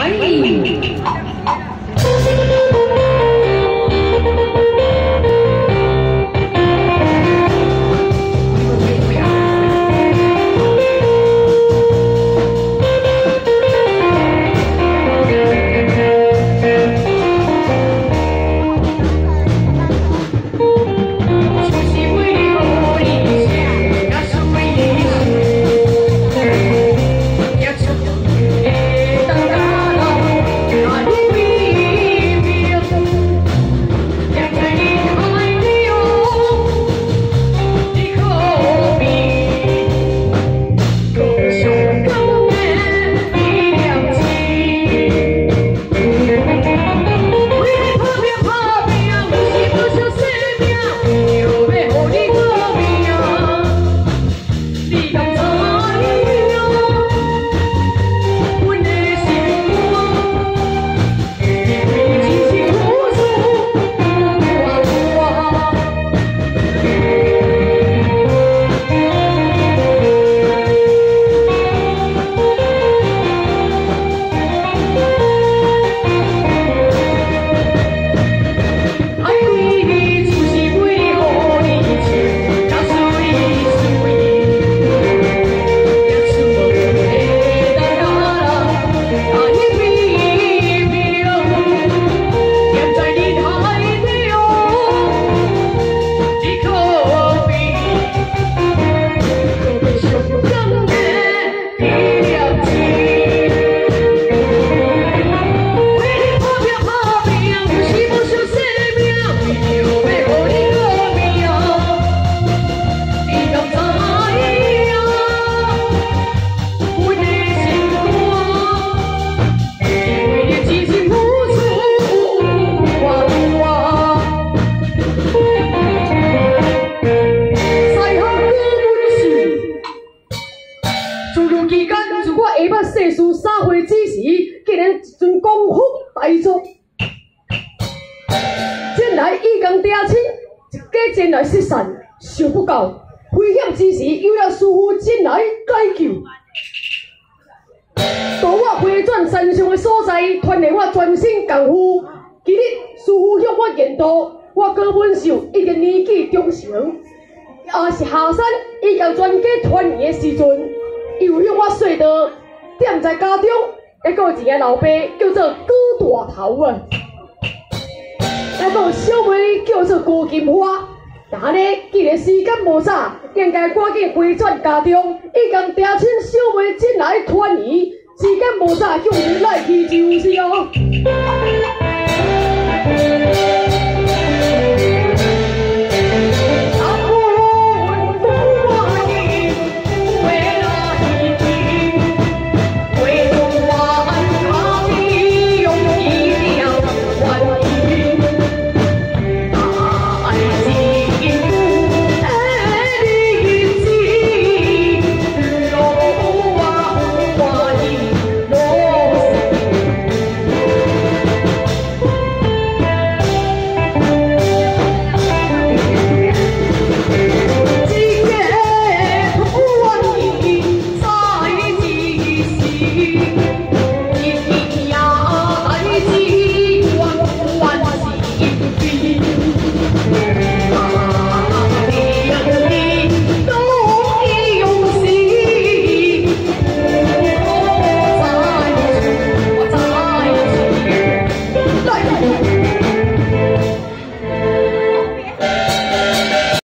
前来失散，想不到危险之时，有了师傅前来解救。当我回转山上的所在，传来我全身功夫。今日师傅向我言道，我高文秀已经年纪中成，也是下山已经全家团圆的时阵，又向我说道，踮在家中，还有一个老爸叫做高大头啊，还有小妹叫做高金花。但呢，既然时间无早，应该赶紧回转家中，已经订请小妹前来团圆。时间无早，叫你来去就是哦。